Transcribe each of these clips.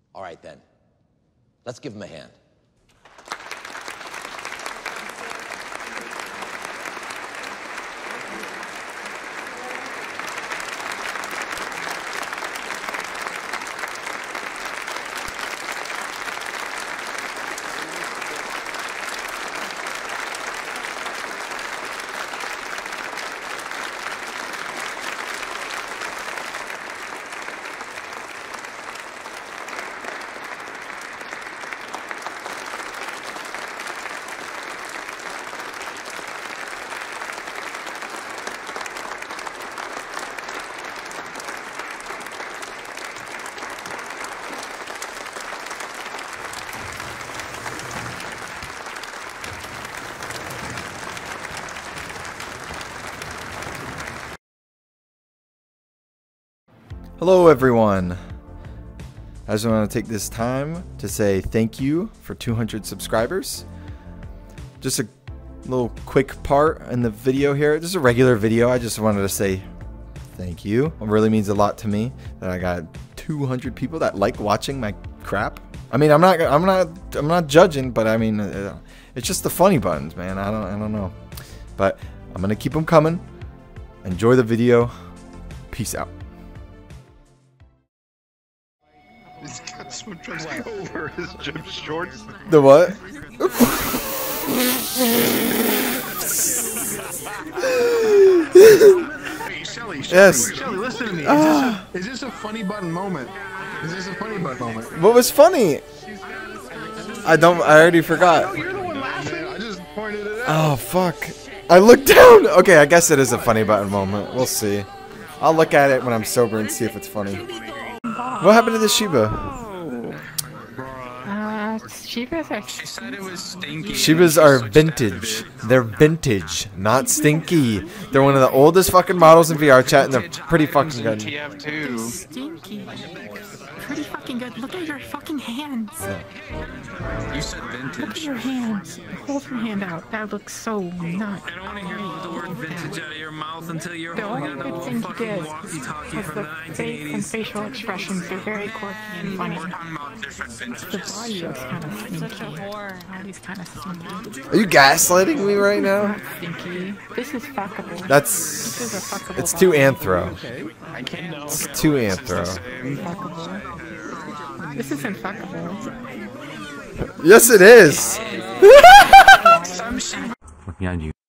All right, then. Let's give him a hand. Hello everyone. I just want to take this time to say thank you for 200 subscribers. Just a little quick part in the video here. Just a regular video. I just wanted to say thank you. It really means a lot to me that I got 200 people that like watching my crap. I mean, I'm not judging, but I mean, it's just the funny buttons, man. I don't know. But I'm going to keep them coming. Enjoy the video. Peace out. He's got swim trunks over his gym shorts. The what? Hey, Shelly, Yes. Shelly, listen to me. Is this a funny button moment? Is this a funny button moment? What was funny? I already forgot. No, you're the one laughing. I just pointed it out. Oh, fuck. I looked down. Okay, I guess it is a funny button moment. We'll see. I'll look at it when I'm sober and see if it's funny. What happened to the Shiba? Shibas are. She said it was stinky. Shibas are vintage. They're vintage, not stinky. They're one of the oldest fucking models in VRChat, and they're pretty fucking good. TF2. Stinky. Pretty fucking good. Look at your fucking hands. You said vintage. Look at your hands. Hold your hand out. That looks so not. I don't want to hear the word vintage out of your mouth until you're The holding only on good to thing a you fucking did walkie-talkie was from the the face and 1980s. facial expressions. They're very quirky and funny. We're talking about different The vintages. body is kind of stinky. Body's kind of stinky. Are you gaslighting me right now? Not stinky. This is fuckable. This is a That's... fuckable It's too body. anthro. I can't. It's too anthro. Fuckable. This isn't fuckable. Yes, it is. Some shit. behind you.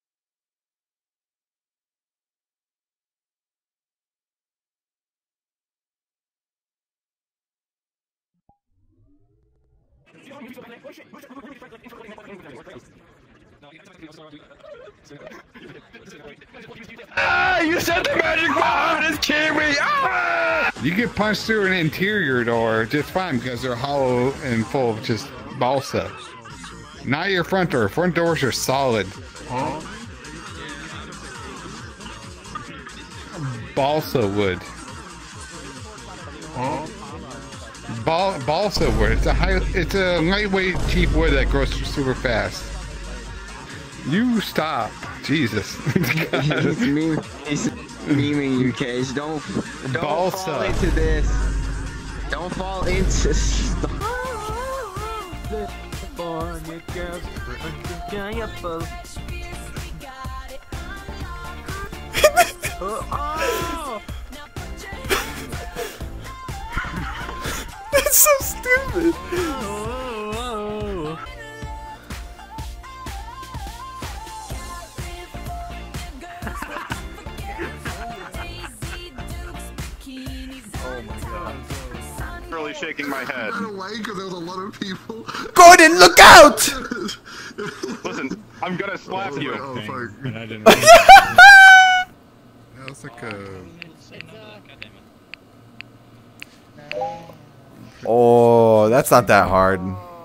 Ah! You said the magic word is Kiwi! Ah! You get punched through an interior door just fine because they're hollow and full of just balsa. Not your front door. Front doors are solid. Huh? Balsa wood. Huh? Balsa wood. It's a lightweight, cheap wood that grows super fast. You stop, Jesus. He's memeing you, Cage. Don't fall into this. Don't fall into. That's so stupid. Really shaking my head. I don't like because there was a lot of people. Gordon, look out! Listen, I'm gonna slap you. Oh, fuck. And I didn't. That's like a. Oh, that's not that hard.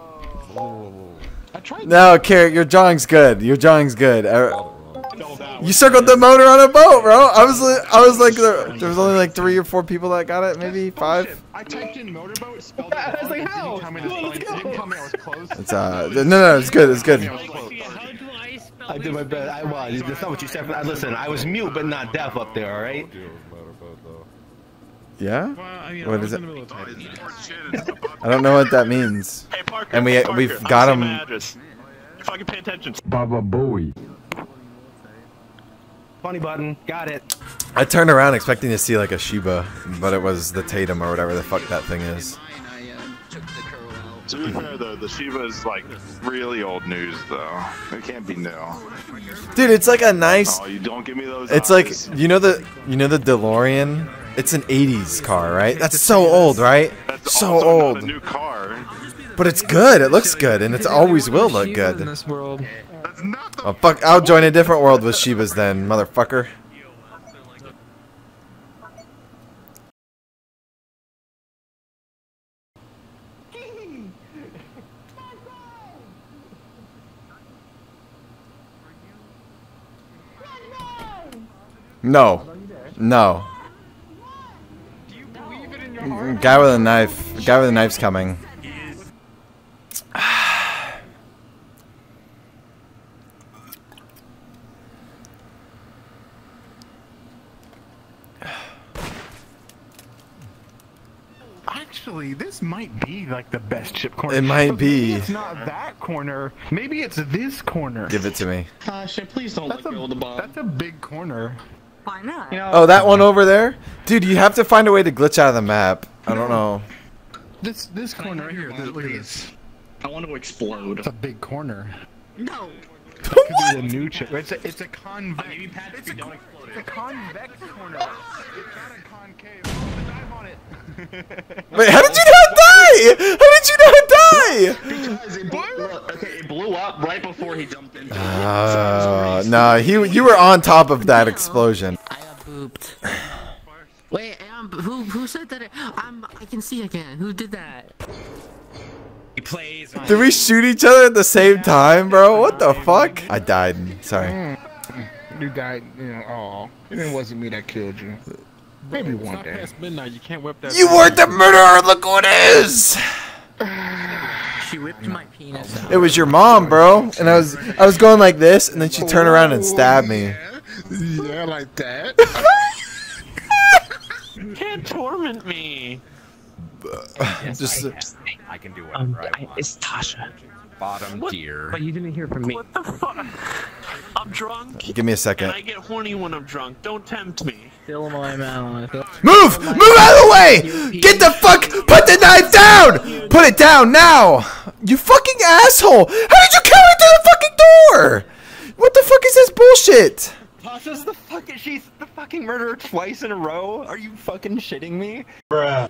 No, Carrot, your drawing's good. Your drawing's good. You circled the motor on a boat, bro. I was like, there was only like 3 or 4 people that got it, maybe 5. I typed in motorboat, spelled it wrong. I was like, how? Let's go. It's no, it's good, it's good. I did my best. That's not what you said. Listen, I was mute but not deaf up there. All right. Yeah? Well, I mean, What I is was it? in the middle of typing. I don't know what that means. Hey, Parker. And hey, Parker, we've I'm got saying him. my address. Fucking pay attention. Baba Booey. Funny button. Got it. I turned around expecting to see like a Shiba, but it was the Tatum or whatever the fuck that thing is. To be fair, though, the Shiva is like really old news, though. It can't be new. Dude, it's like a nice. Oh, you don't give me those. It's eyes. like you know the DeLorean. It's an '80s car, right? That's so old, right? That's So also old. Not a new car. But it's good. It looks good, and it always will look In good. this world. That's not the. Oh fuck! I'll join a different world with Shibas then, motherfucker. No. No. Guy with a knife. Guy with a knife's coming. Actually, this might be like the best chip corner. It might But maybe be. It's not that corner. Maybe it's this corner. Give it to me. Tasha, please don't let go of the bomb. That's a big corner. Why not? You know, Oh, that one over there? Dude, you have to find a way to glitch out of the map. I don't know. This corner right here. Look at this. I want to explode. It's a big corner. No. Could be the new chip. It's a convex. It's a convex corner. It's not a concave. Oh, dive on it. Wait, how did you not die? How did you not die? Because it blew up right before he jumped into it. No, you were on top of that explosion. I got booped. Wait, who said that? I can see again. Who did that? He plays. Did we shoot each other at the same time, bro? What the fuck? I died. Sorry. You died. You know. Oh, it wasn't me that killed you. Maybe one day. Past midnight, you can't whip that. You weren't the murderer. Look who it is. She whipped my penis out. It was your mom, bro. And I was going like this, and then she turned around and stabbed me. Yeah, like that. You can't torment me. Just. I can do whatever I want. It's Tasha. Bottom tier. But you didn't hear from me. What the fuck? I'm drunk. Give me a second. And I get horny when I'm drunk. Don't tempt me. Fill my mouth. Move! Move out of the way! Get the fuck! Put the knife down! Put it down now! You fucking asshole! How did you carry it through the fucking door? What the fuck is this bullshit? Tasha's she's the fucking murderer twice in a row? Are you fucking shitting me? Bruh.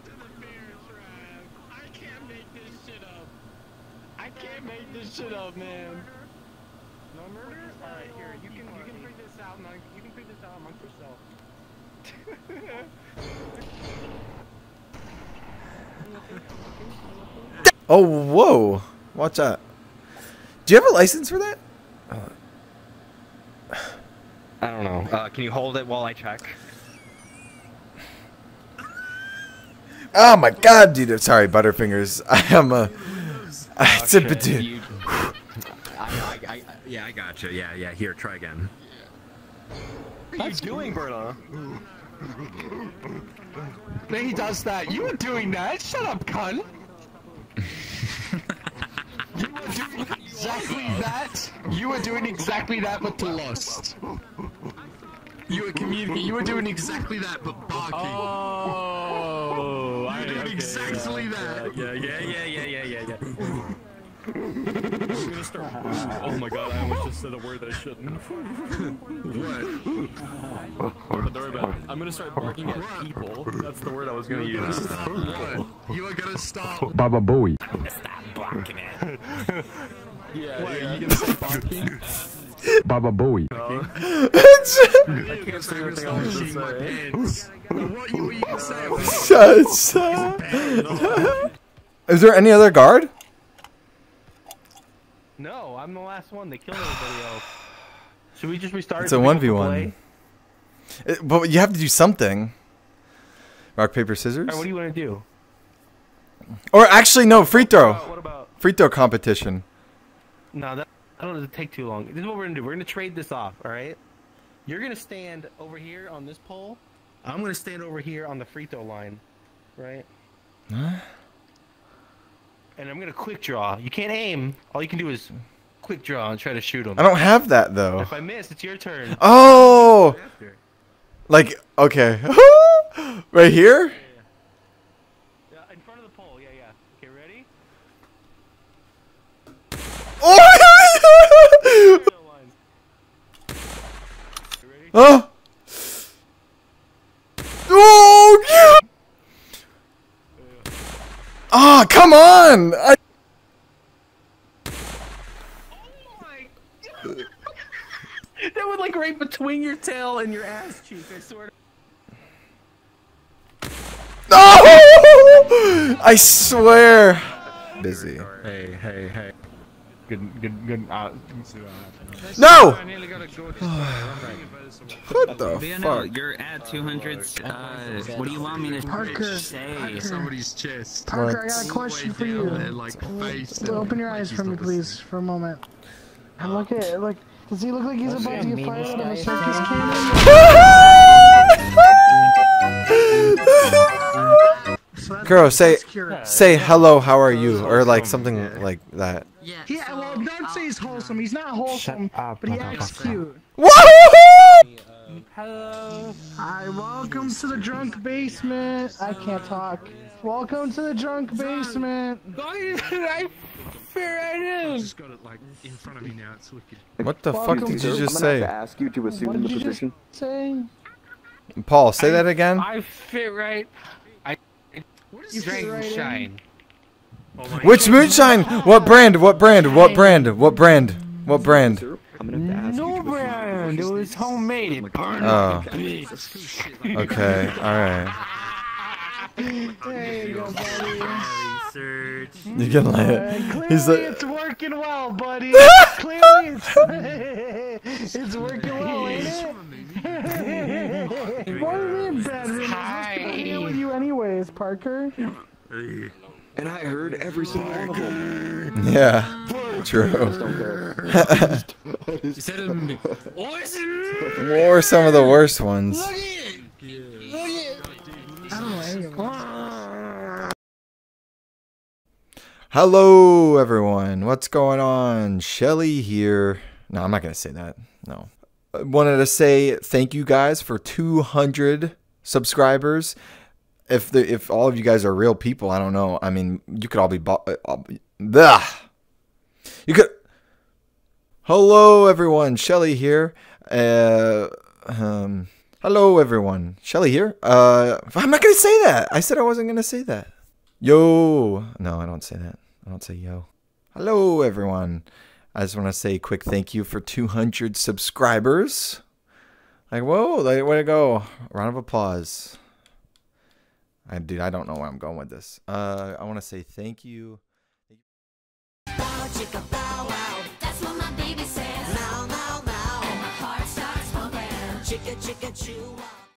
I can't make this shit up, man. No murder? Alright, here, you can figure this out, man. You can figure this out amongst yourself. Oh, whoa. Watch out. Do you have a license for that? I don't know. Can you hold it while I check? Oh my god, dude. Sorry, Butterfingers. I am a... It's a bit... Yeah, I gotcha. Yeah. Here, try again. What are you doing, Berta? Then he does that. You were doing that. Shut up, cunt. You were doing exactly that. You were doing exactly that, but to lust. You were communicating. You were doing exactly that, but barking. Oh, you were doing exactly that. Yeah. I'm gonna start. Oh my god, I almost just said a word that I shouldn't. What? Don't worry about it. I'm gonna start barking at people. That's the word I was gonna use. You are gonna stop. Baba Booey. Stop barking it. Yeah, What, yeah. are you gonna say barking? Baba Booey. I can't say everything I want to say. What were you gonna say? Shut. Is there any other guard? No, I'm the last one. They killed everybody else. Should we just restart? It's a 1v1. But you have to do something. Rock, paper, scissors? Alright, what do you want to do? Or actually, no, free throw. What about? Free throw competition. No, that I don't know. It'll take too long. This is what we're gonna do. We're gonna trade this off. All right. You're gonna stand over here on this pole. I'm gonna stand over here on the free throw line, right? Huh? And I'm gonna quick draw. You can't aim. All you can do is quick draw and try to shoot him. I don't have that though. If I miss, it's your turn. Oh! Like, okay. Right here? Yeah, in front of the pole. Yeah, yeah. Okay, ready? Oh! Oh! Oh! Yeah! Oh, come on! That was like right between your tail and your ass cheek. I swear. Oh! I swear. Busy. Hey. Good. No! What the fuck? You're at 200. What do you want me to say? Somebody's chest. Parker, I got a question for you. Open your eyes for me, please, for a moment. And look. Does he look like he's about to get fired out of a circus cannon? Girl, say hello, how are you? Or like something like that. Yeah, well, don't say he's wholesome. He's not wholesome, but he acts cute. Hello. Hi, welcome to the drunk basement. I can't talk. Welcome to the drunk basement. I fear I do. Just got it like in front of me now. It's wicked. What the fuck did you just say? Ask you to assume the position. Say? Paul, say that again. I fit right. You drank moonshine. Which moonshine? What brand? What brand? What brand? What brand? What brand? No brand. It was homemade. It burned Oh. like a bitch. Okay. All right. There you go, buddy. You can lay it. He's Clearly like, it's working well, buddy. Clearly it's working well, ain't it? What do you mean, Brandon? I'm supposed to deal with you anyways, Parker. And I heard every single one of them. yeah. True. What were some of the worst ones? Hello, everyone. What's going on? Shelly here. No, I'm not gonna say that. No. I wanted to say thank you guys for 200 subscribers. If all of you guys are real people, I don't know. I mean, you could all be. You could. Hello, everyone. Shelly here. Hello, everyone. Shelly here. I'm not gonna say that. I said I wasn't gonna say that. Yo. No, I don't say that. I don't say yo. Hello, everyone. I just want to say a quick thank you for 200 subscribers. Like, whoa, like, way to go. Round of applause. Dude, I don't know where I'm going with this. I want to say thank you. Bow, chicka, bow, wow. That's what my baby says. Now, now, now. And my heart starts pumping. Chicka, chicka, chew.